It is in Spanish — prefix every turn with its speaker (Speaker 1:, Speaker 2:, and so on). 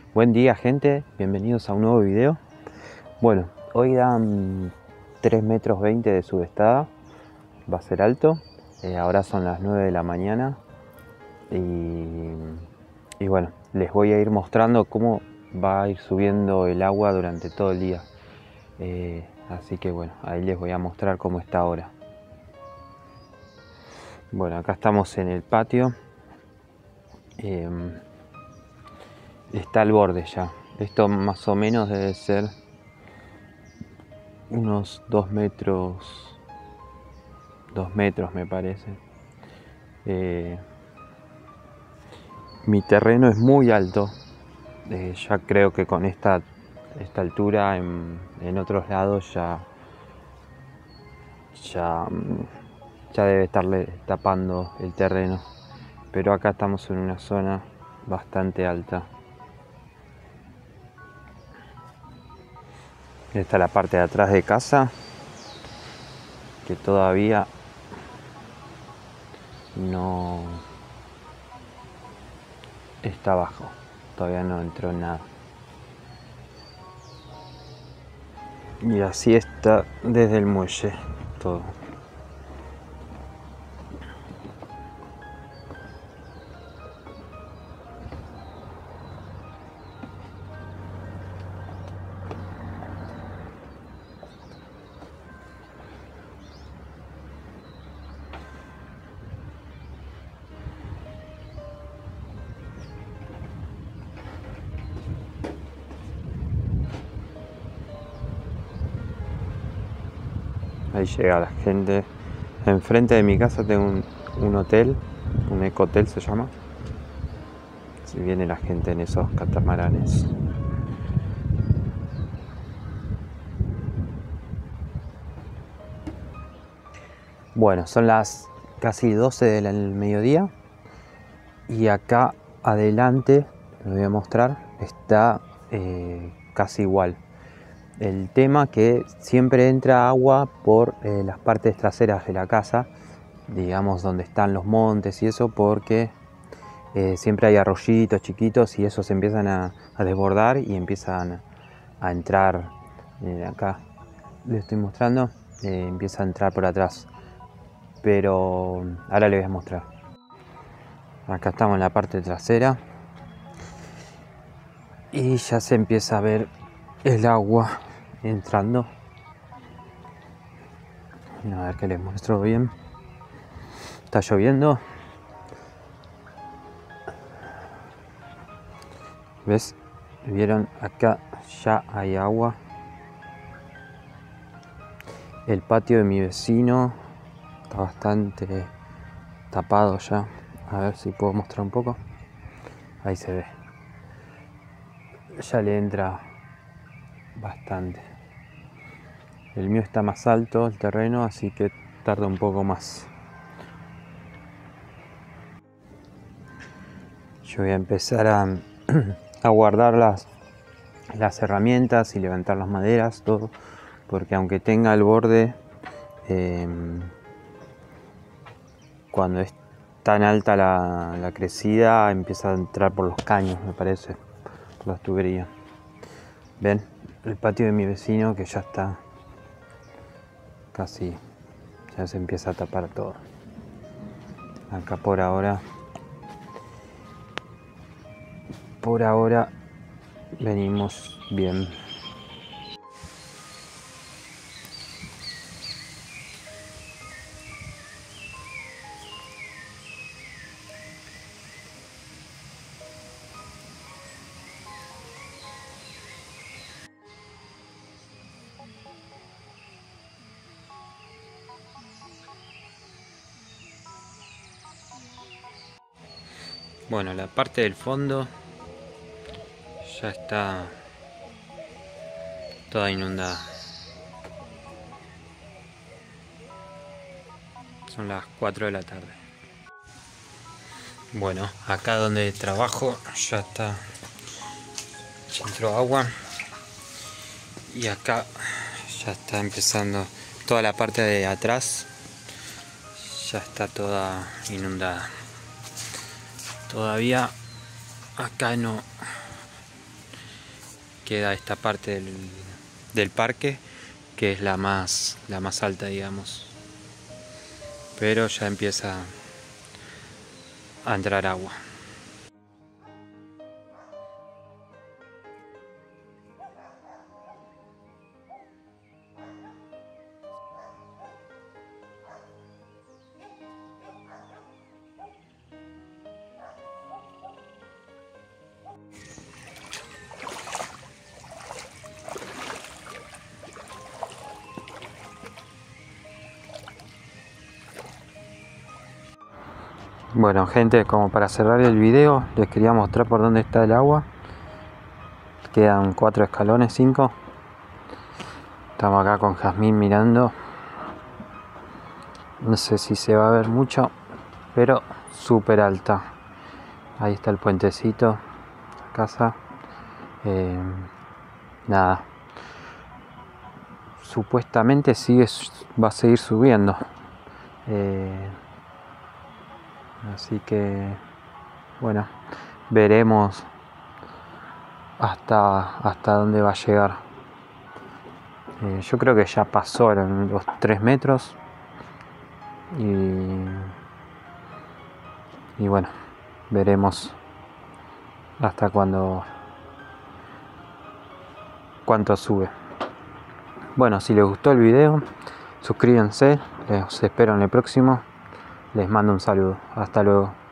Speaker 1: Buen día, gente, bienvenidos a un nuevo video. Bueno, hoy dan 3,20 m de subestada, va a ser alto. Ahora son las 9 de la mañana y bueno, les voy a ir mostrando cómo va a ir subiendo el agua durante todo el día. Así que bueno, ahí les voy a mostrar cómo está ahora. Bueno, acá estamos en el patio. Está al borde ya. Esto más o menos debe ser unos 2 metros, 2 metros me parece. Mi terreno es muy alto. Ya creo que con esta altura en otros lados ya debe estarle tapando el terreno. Pero acá estamos en una zona bastante alta. Esta es la parte de atrás de casa, que todavía no está abajo, todavía no entró nada. Y así está desde el muelle todo. Ahí llega la gente. Enfrente de mi casa tengo un hotel, un ecotel se llama. Si viene la gente en esos catamaranes. Bueno, son las casi 12 del mediodía y acá adelante, les voy a mostrar, está casi igual. El tema que siempre entra agua por las partes traseras de la casa, digamos donde están los montes y eso, porque siempre hay arroyitos chiquitos y esos se empiezan a desbordar y empiezan a entrar. Acá les estoy mostrando, empieza a entrar por atrás, pero ahora les voy a mostrar. Acá estamos en la parte trasera y ya se empieza a ver el agua entrando. A ver que les muestro bien. Está lloviendo. ¿Ves? ¿Vieron? Acá ya hay agua. El patio de mi vecino está bastante tapado ya. A ver si puedo mostrar un poco. Ahí se ve. Ya le entra bastante. El mío está más alto el terreno, así que tarda un poco más. Yo voy a empezar a guardar las herramientas y levantar las maderas, todo, porque aunque tenga el borde, cuando es tan alta la crecida, empieza a entrar por los caños, me parece, por las tuberías. Ven, el patio de mi vecino que ya está casi, ya se empieza a tapar todo. Acá por ahora venimos bien. Bueno, la parte del fondo ya está toda inundada. Son las 4 de la tarde. Bueno, acá donde trabajo ya entró agua. Y acá ya está empezando toda la parte de atrás. Ya está toda inundada. Todavía acá no queda esta parte del parque, que es la más alta, digamos. Pero ya empieza a entrar agua. Bueno, gente, como para cerrar el video, les quería mostrar por dónde está el agua. Quedan 4 escalones, 5. Estamos acá con Jazmín mirando. No sé si se va a ver mucho, pero súper alta. Ahí está el puentecito, la casa. Nada. Supuestamente va a seguir subiendo. Así que, bueno, veremos hasta dónde va a llegar. Yo creo que ya pasó los 3 metros. Y bueno, veremos hasta cuánto sube. Bueno, si les gustó el video, suscríbanse. Los espero en el próximo. Les mando un saludo. Hasta luego.